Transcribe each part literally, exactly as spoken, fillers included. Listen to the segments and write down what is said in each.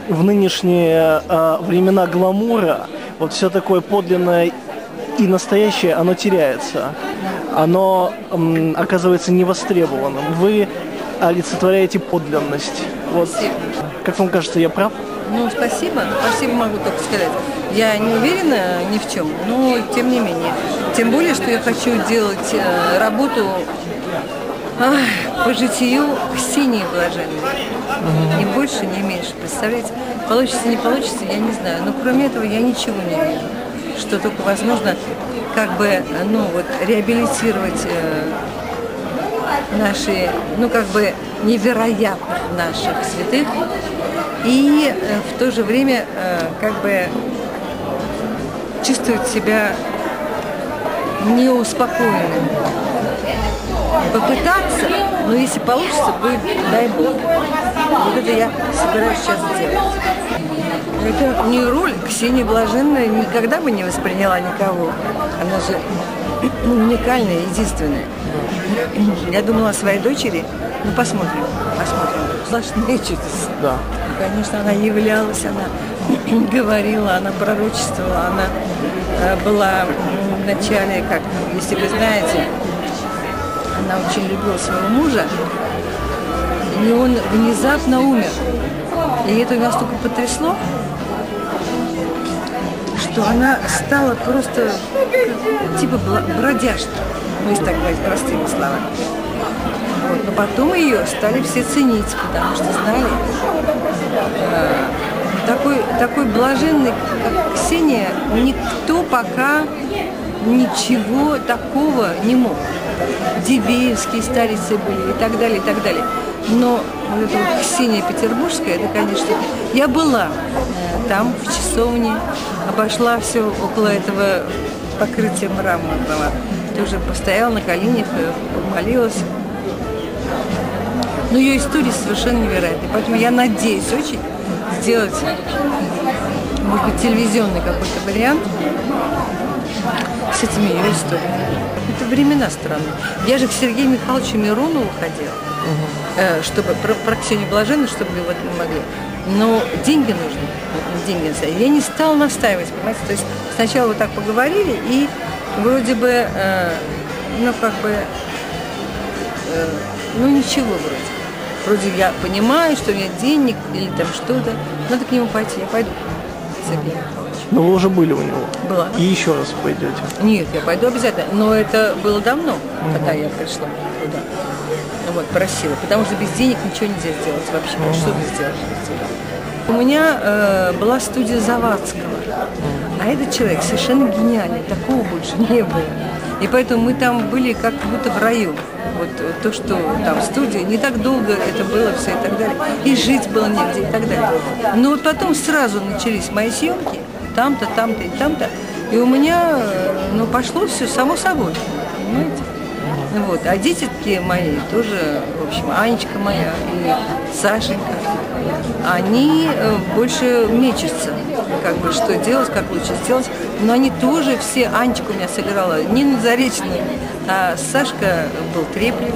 в нынешние э, времена гламура вот все такое подлинное и настоящее, оно теряется. Оно м, оказывается невостребованным. Вы олицетворяете подлинность. Вот. Как вам кажется, я прав? Ну, спасибо. Спасибо могу только сказать. Я не уверена ни в чем, но тем не менее. Тем более, что я хочу делать э, работу ах, по житию Ксении Блаженной. Угу. Ни больше, ни меньше. Представляете? Получится, не получится, я не знаю. Но кроме этого я ничего не вижу. Что только возможно как бы, ну, вот, реабилитировать э, наши, ну, как бы, невероятно наших святых и э, в то же время э, как бы чувствовать себя неуспокоенным. Попытаться, но если получится, будет, дай Бог. Вот это я собираюсь сейчас сделать. Это не роль. Ксения Блаженная никогда бы не восприняла никого. Она же уникальная, единственная. Я думала о своей дочери. Ну, посмотрим, посмотрим. Сплошные чудеса. Да. Конечно, она являлась, она говорила, она пророчествовала, она э, была в начале, как, если вы знаете, она очень любила своего мужа, и он внезапно умер. И это настолько потрясло, что она стала просто типа бродяжкой, ну, если так говорить простыми словами. Вот. Но потом ее стали все ценить, потому что знали, э, такой, такой блаженный, как Ксения, никто пока ничего такого не мог. Дивеевские старицы были и так далее, и так далее. Но вот эта вот Ксения Петербургская, это, конечно, я была э, там, в часовне, обошла все около этого покрытия мраморного, тоже постояла на коленях, помолилась. Но ее история совершенно невероятная, поэтому я надеюсь очень сделать, может быть, телевизионный какой-то вариант с этими ее историями. Это времена странные. Я же к Сергею Михайловичу Миронову ходила, угу. чтобы про, про Ксению Блаженную, чтобы вот мы могли. Но деньги нужны. Деньги. Я не стала настаивать, понимаете? То есть сначала вот так поговорили, и вроде бы, э, ну как бы, э, ну ничего вроде. Вроде я понимаю, что нет денег или там что-то. Надо к нему пойти. Я пойду к Сергею Михайловичу. Но вы уже были у него? Была. И еще раз пойдете? Нет, я пойду обязательно. Но это было давно, угу. когда я пришла туда. Вот, просила. Потому что без денег ничего нельзя сделать вообще. Угу. Что вы сделаете? У меня э, была студия Завадского. А этот человек совершенно гениальный. Такого больше не было. И поэтому мы там были как будто в раю. Вот то, что там в студии, не так долго это было все и так далее. И жить было негде и так далее. Но вот потом сразу начались мои съемки. Там-то, там-то и там-то. И у меня, ну, пошло все само собой. Понимаете? Вот. А дети такие мои тоже, в общем, Анечка моя и Сашенька, они больше мечутся, как бы, что делать, как лучше сделать. Но они тоже все, Анечка у меня сыграла Нина Заречная, а Сашка был Треплев,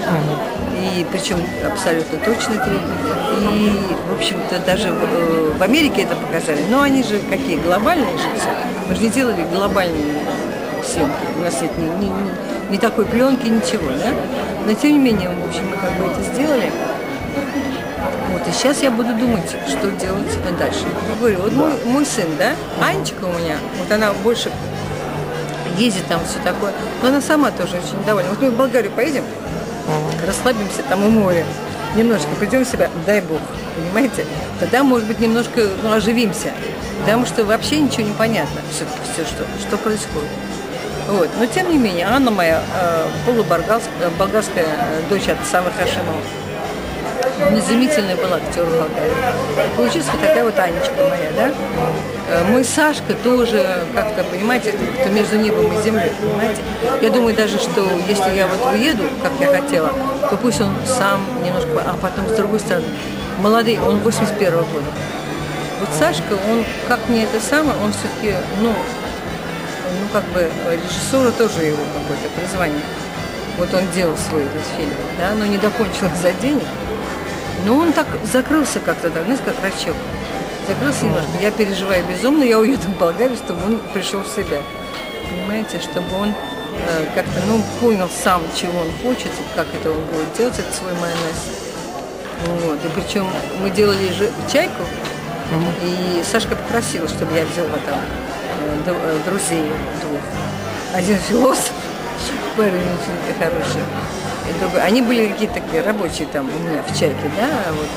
и причем абсолютно точно Треплев. И, в общем-то, даже в, в Америке это показали. Но они же какие, глобальные же все. Мы же не делали глобальные съемки. У нас нет ни, ни, ни, ни такой пленки, ничего, да? Но, тем не менее, в общем, мы как бы это сделали. Вот, и сейчас я буду думать, что делать дальше. Я говорю, вот мой, мой сын, да, Анечка у меня, вот она больше ездит там, все такое, но она сама тоже очень довольна. Вот мы в Болгарию поедем, расслабимся там у моря, немножко придем в себя, дай Бог, понимаете? Тогда, может быть, немножко, ну, оживимся, потому что вообще ничего не понятно, все-таки все, что, что происходит. Вот. Но, тем не менее, Анна моя, э, полуболгарская болгарская дочь от Савы Хашимова, незаметительная была актер в Болгарии. Получилась вот такая вот Анечка моя, да? Мой Сашка тоже, как-то, понимаете, это между небом и землей, понимаете? Я думаю даже, что если я вот уеду, как я хотела, то пусть он сам немножко, а потом с другой стороны, молодой, он восемьдесят первого года. Вот Сашка, он, как мне это самое, он все-таки, ну, ну, как бы, режиссера тоже его какое-то призвание. Вот он делал свой этот фильм, да, но не докончил из-за денег. Но он так закрылся как-то, да, знаете, как рачок. Закрылся немножко. Я переживаю безумно, я уеду в Болгарию, чтобы он пришел в себя. Понимаете, чтобы он э, как-то, ну, понял сам, чего он хочет, как это он будет делать, этот свой майонез. Вот. И причем мы делали же чайку, mm-hmm. и Сашка попросила, чтобы я взяла там э, друзей двух. Один философ, парень очень хороший, и другой. Они были какие-то такие рабочие там у меня в чайке, да, вот.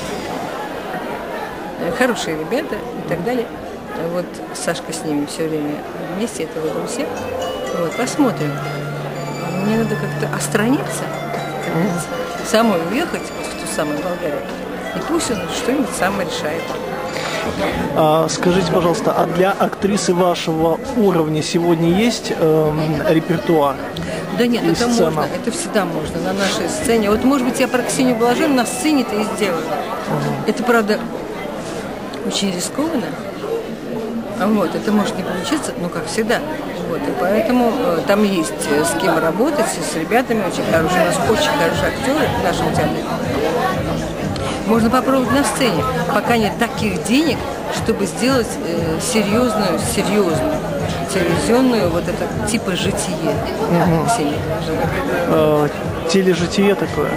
Хорошие ребята и так далее. Вот Сашка с ними все время вместе, это вот друзья. Вот, посмотрим. Мне надо как-то отстраниться, mm-hmm. самой уехать в ту самую Болгарию. И пусть он что-нибудь сам решает. А, скажите, пожалуйста, а для актрисы вашего уровня сегодня есть эм, репертуар? Да нет, и это сцена? можно, это всегда можно на нашей сцене. Вот, может быть, я про Ксению Блаженную на сцене-то и сделаю. Mm-hmm. Это, правда, очень рискованно. Вот, это может не получиться, но как всегда. Вот, и поэтому э, там есть э, с кем работать, с ребятами очень хорошие, у нас очень хорошие актеры в нашем театре. Можно попробовать на сцене, пока нет таких денег, чтобы сделать э, серьезную, серьезную телевизионную вот это типа житие. Угу. Э, тележитие такое.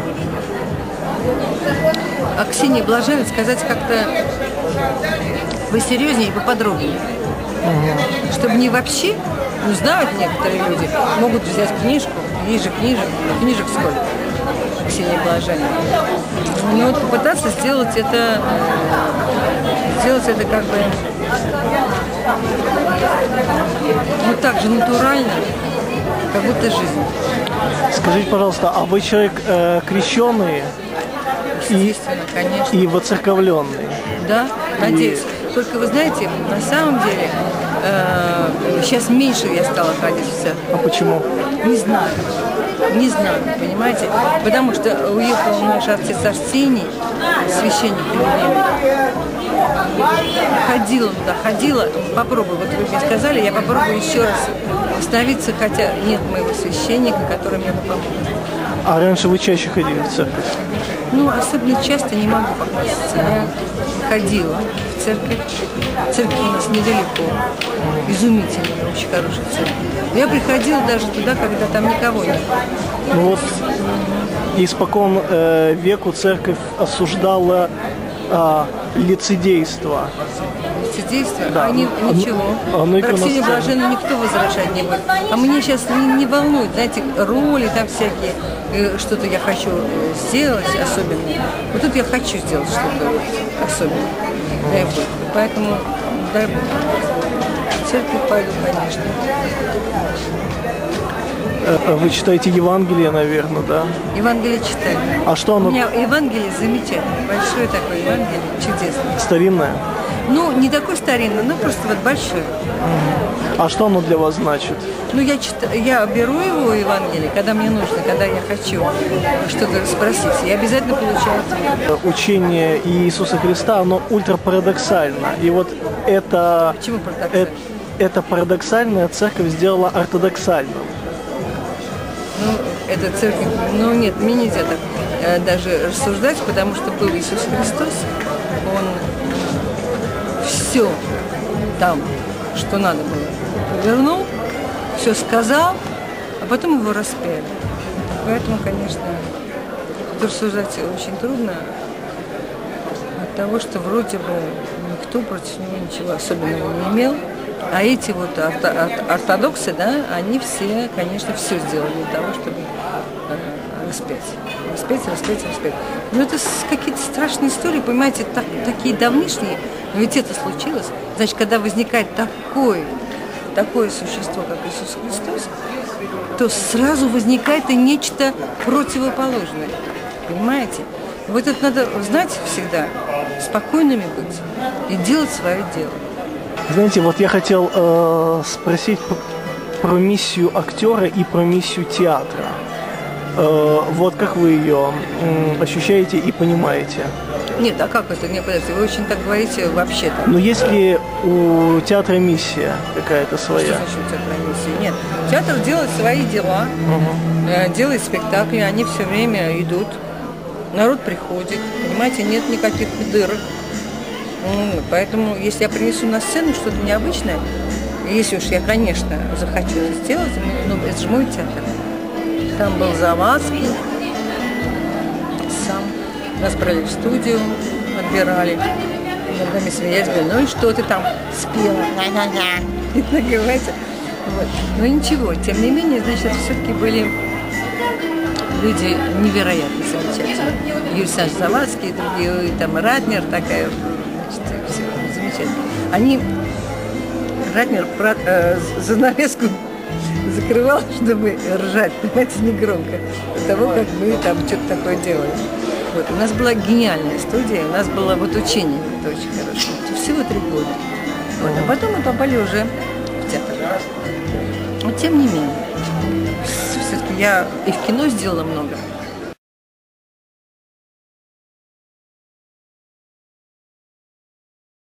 А Ксении Блаженной сказать как-то посерьезнее и поподробнее. Угу. Чтобы не вообще, ну знают некоторые люди, могут взять книжку, есть же книжек, книжек сколько, Ксении Блаженной. Но вот попытаться сделать это, сделать это как бы, ну так же натурально, как будто жизнь. Скажите, пожалуйста, а вы человек э, крещеный и, конечно. и воцерковленный? Да, надеюсь. И... Только вы знаете, на самом деле, э, сейчас меньше я стала ходить в церковь. А почему? Не знаю. Не знаю, понимаете? Потому что уехал наш отец Арсений, священник Пилигрима. Ходила туда, ходила, попробую, вот вы мне сказали, я попробую еще раз остановиться, хотя нет моего священника, который мне бы помог. А раньше вы чаще ходили в церковь? Ну, особенно часто не могу похвастаться. Я ходила в церковь. Церковь у нас недалеко. Изумительная, очень хорошая церковь. Я приходила даже туда, когда там никого нет. Ну вот, испокон э, веку церковь осуждала э, лицедейство. Лицедейство? Да. А не, ничего. А, ну, Про Ксению Блаженную никто возражать не будет. А меня сейчас не, не волнует, знаете, роли там всякие, э, что-то я хочу сделать особенное. Вот тут я хочу сделать что-то особенное. Дай Бог. Поэтому, дай Бог. В церковь пойду, конечно. Вы читаете Евангелие, наверное, да? Евангелие читаю. А что оно? У меня Евангелие замечательное, большое такое Евангелие, чудесное. Старинное? Ну, не такое старинное, но просто вот большое. А что оно для вас значит? Ну, я, читаю, я беру его Евангелие, когда мне нужно, когда я хочу что-то спросить, я обязательно получаю ответ. Учение Иисуса Христа, оно ультропарадоксально. И вот это... Почему парадоксально? Это, это парадоксальная церковь сделала ортодоксальным. Ну, это церковь, ну нет, мне нельзя так э, даже рассуждать, потому что был Иисус Христос, Он все там, что надо было, вернул, все сказал, а потом его распяли. Поэтому, конечно, рассуждать очень трудно от того, что вроде бы никто против него ничего особенного не имел. А эти вот ортодоксы, да, они все, конечно, все сделали для того, чтобы э, распять. Распять, распять, распять. Но это какие-то страшные истории, понимаете, так, такие давнишние. Но ведь это случилось. Значит, когда возникает такое, такое существо, как Иисус Христос, то сразу возникает и нечто противоположное. Понимаете? Вот это надо знать всегда, спокойными быть и делать свое дело. Знаете, вот я хотел э, спросить про миссию актера и про миссию театра. Э, вот как вы ее э, ощущаете и понимаете? Нет, а как это? Не, подождите, вы очень так говорите вообще-то. Ну, есть ли у театра миссия какая-то своя? Что значит у театра миссия? Нет. Театр делает свои дела, угу. делает спектакли, они все время идут. Народ приходит, понимаете, нет никаких дырок. Ну, поэтому, если я принесу на сцену что-то необычное, если уж я, конечно, захочу это сделать, ну, это же мой театр. Там был Завадский сам. Нас брали в студию, отбирали. Иногда мне смеялись, говорили, ну и что ты там спела? Понимаете? Вот. Но ничего, тем не менее, значит, все-таки были люди невероятно замечательные. Юрий Александрович Завадский, и другие, и там Ратнер такая, значит, все замечательно. Они, Ратнер э, занавеску закрывал, чтобы ржать, понимаете, негромко, до того, как мы там что-то такое делали. Вот. У нас была гениальная студия, у нас было вот учение, это очень хорошо. Всего три года. Вот. А потом мы попали уже в театр. Но тем не менее, все-таки я и в кино сделала много.